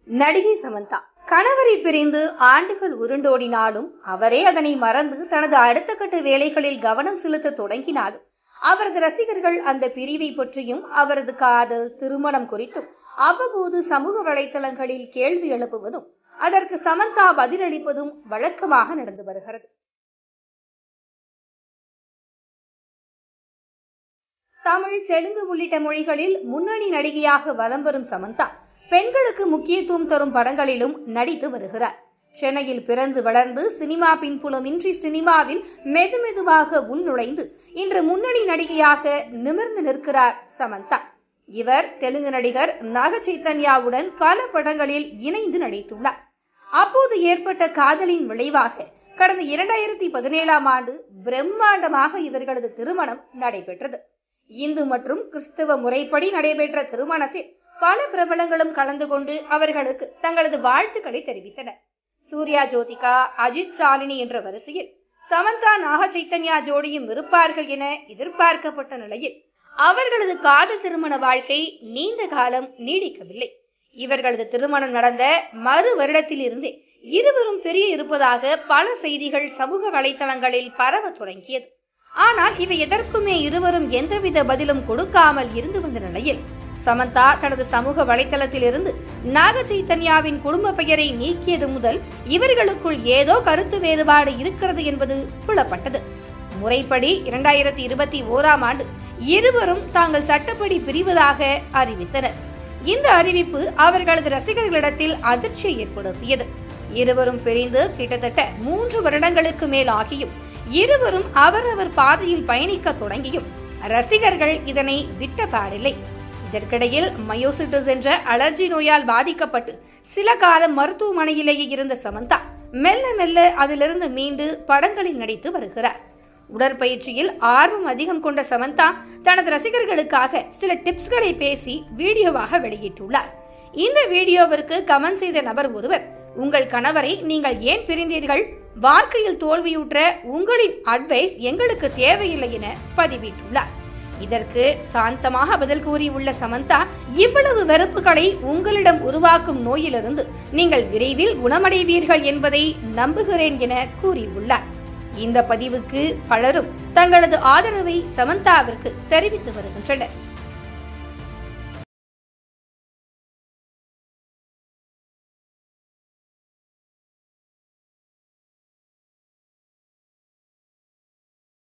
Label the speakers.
Speaker 1: நடிகை சமந்தா கணவரை பிரிந்து ஆண்டுகள் உருண்டோடினாலும் அவரே அதனை மறந்து தனது அடுத்த கட்ட வேலைகளில் கவனம் செலுத்த தொடங்கினாலும் அவரது ரசிகர்கள் அந்த பிரிவை பற்றியும் அவரது காதல் திருமணம் குறித்தும் அவ்வப்போது சமூக வலைதளங்களில் கேள்வி எழுப்புவதும் அதற்கு சமந்தா பதிலளிப்பதும் வழக்கமாக நடந்து வருகிறது. தமிழ், தெலுங்கு உள்ளிட்ட மொழிகளில் முன்னணி நடிகையாக வலம் வரும் சமந்தா பெண்களுக்கு முக்கியத்துவம் தரும் படங்களிலும் நடித்து வருகிறார். சென்னையில் பிறந்து வளர்ந்து சினிமா பின்புலமின்றி சினிமாவில் மெதுமெதுவாக உள்நுழைந்து இன்று முன்னணி நடிகையாக நிமிர்ந்து நிற்கிறார் சமந்தா. இவர் தெலுங்கு நடிகர் நாக சைத்தன்யாவுடன் பல படங்களில் இணைந்து நடித்துள்ளார். அப்போது ஏற்பட்ட காதலின் விளைவாக கடந்த 2017ஆம் ஆண்டு பிரம்மாண்டமாக இவர்களது திருமணம் நடைபெற்றது. இந்து மற்றும் கிறிஸ்தவ முறைப்படி நடைபெற்ற திருமணத்தில் பல பிரபலங்களும் கலந்து கொண்டு அவர்களுக்கு தங்களது வாழ்த்துக்களை தெரிவித்தனர். சூர்யா ஜோதிகா, அஜித், சாலினி என்ற வரிசையில் சமந்தா நாக சைத்தன்யா ஜோடியும் இருப்பார்கள் என எதிர்பார்க்கப்பட்ட நிலையில் அவர்களது காதல் திருமண வாழ்க்கை நீண்ட காலம் நீடிக்கவில்லை. இவர்களது திருமணம் நடந்த மறு வருடத்தில் இருந்தே இருவரும் பிரிய இருப்பதாக பல செய்திகள் சமூக வலைதளங்களில் பரவ தொடங்கியது. ஆனால் இவை எதற்குமே இருவரும் எந்தவித பதிலும் கொடுக்காமல் இருந்து வந்த நிலையில் சமந்தா தனது சமூக வலைதளத்தில் இருந்து நாக சைத்தன்யாவின் குடும்ப பெயரை நீக்கியது முதல் இவர்களுக்குள் ஏதோ கருத்து வேறுபாடு இருக்கிறது என்பது புலப்பட்டது. முறைப்படி 2021ஆம் ஆண்டு இருவரும் தாங்கள் சட்டப்படி பிரிவதாக அறிவித்தனர். இந்த அறிவிப்பு அவர்களது ரசிகர்களிடத்தில் அதிர்ச்சியை ஏற்படுத்தியது. இருவரும் பிரிந்து கிட்டத்தட்ட 3 வருடங்களுக்கு மேல் ஆகியும் இருவரும் அவரவர் பாதையில் பயணிக்க தொடங்கியும் ரசிகர்கள் இதனை விட்ட பாடில்லை. இதற்கிடையில் மயோசிட்டிஸ் என்ற அலர்ஜி நோயால் பாதிக்கப்பட்டு சில காலம் மருத்துவமனையிலேயே இருந்த சமந்தா மெல்ல மெல்ல அதிலிருந்து மீண்டு படங்களில் நடித்து வருகிறார். உடற்பயிற்சியில் ஆர்வம் அதிகம் கொண்ட சமந்தா தனது ரசிகர்களுக்காக சில டிப்ஸ்களை பேசி வீடியோவாக வெளியிட்டுள்ளார். இந்த வீடியோவிற்கு கமெண்ட் செய்த நபர் ஒருவர், உங்கள் கணவரை நீங்கள் ஏன் பிரிந்தீர்கள்? வாழ்க்கையில் தோல்வியுற்ற உங்களின் அட்வைஸ் எங்களுக்கு தேவையில்லை என பதிவிட்டுள்ளார். இதற்கு சாந்தமாக பதில் கூறியுள்ள சமந்தா, இவ்வளவு வெறுப்புகளை உங்களிடம் உருவாக்கும் நோயிலிருந்து நீங்கள் விரைவில் குணமடைவீர்கள் என்பதை நம்புகிறேன் என கூறியுள்ளார். இந்த பதிவுக்கு பலரும் தங்களது ஆதரவை சமந்தாவிற்கு தெரிவித்து வருகின்றனர்.